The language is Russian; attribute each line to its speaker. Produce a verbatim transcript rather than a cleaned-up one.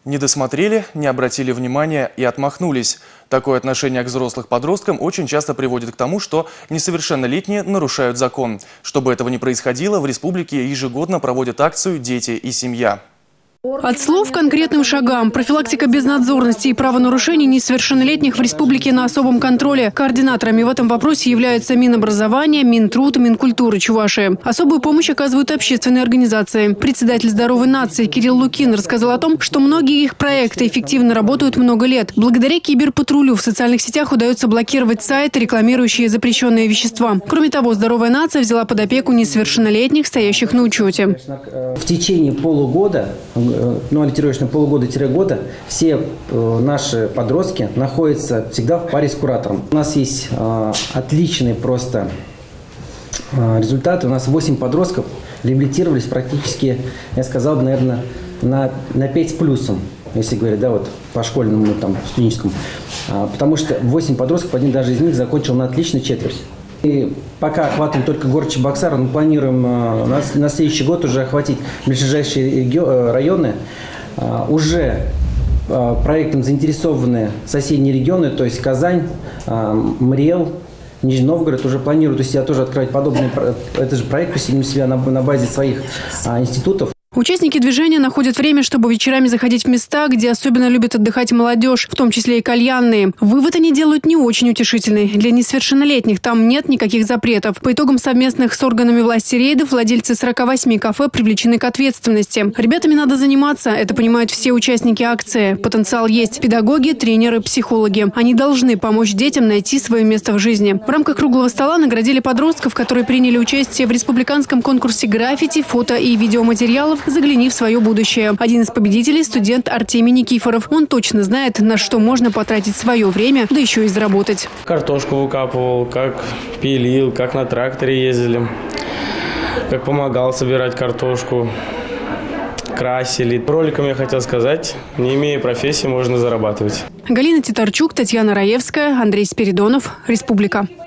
Speaker 1: Не досмотрели, не обратили внимания и отмахнулись. Такое отношение к взрослым подросткам очень часто приводит к тому, что несовершеннолетние нарушают закон. Чтобы этого не происходило, в республике ежегодно проводят акцию «Дети и семья».
Speaker 2: От слов к конкретным шагам. Профилактика безнадзорности и правонарушений несовершеннолетних в республике на особом контроле. Координаторами в этом вопросе являются Минобразования, Минтруд, Минкультуры Чувашии. Особую помощь оказывают общественные организации. Председатель «Здоровой нации» Кирилл Лукин рассказал о том, что многие их проекты эффективно работают много лет. Благодаря киберпатрулю в социальных сетях удается блокировать сайты, рекламирующие запрещенные вещества. Кроме того, «Здоровая нация» взяла под опеку несовершеннолетних, стоящих на учете.
Speaker 3: В течение полугода, ну, ориентировочно полугода-года, все э, наши подростки находятся всегда в паре с куратором. У нас есть э, отличные просто э, результаты. У нас восемь подростков реабилитировались практически, я сказал бы, наверное, на, на пять с плюсом, если говорить, да, вот по школьному, там, студенческому. А, потому что восемь подростков, один даже из них закончил на отличной четверть. И пока охватываем только город Чебоксар, мы планируем э, на, на следующий год уже охватить ближайшие э, районы. Э, уже э, проектом заинтересованы соседние регионы, то есть Казань, э, Мариэл, Нижний Новгород уже планируют у себя тоже открывать подобный это же проект у себя на, на базе своих э, институтов.
Speaker 2: Участники движения находят время, чтобы вечерами заходить в места, где особенно любят отдыхать молодежь, в том числе и кальянные. Вывод они делают не очень утешительный. Для несовершеннолетних там нет никаких запретов. По итогам совместных с органами власти рейдов владельцы сорока восьми кафе привлечены к ответственности. Ребятами надо заниматься, это понимают все участники акции. Потенциал есть. Педагоги, тренеры, психологи. Они должны помочь детям найти свое место в жизни. В рамках круглого стола наградили подростков, которые приняли участие в республиканском конкурсе граффити, фото и видеоматериалов «Загляни в свое будущее». Один из победителей – студент Артемий Никифоров. Он точно знает, на что можно потратить свое время, да еще и заработать.
Speaker 4: Картошку выкапывал, как пилил, как на тракторе ездили, как помогал собирать картошку, красили. Роликом я хотел сказать, не имея профессии, можно зарабатывать.
Speaker 2: Галина Титарчук, Татьяна Раевская, Андрей Спиридонов. Республика.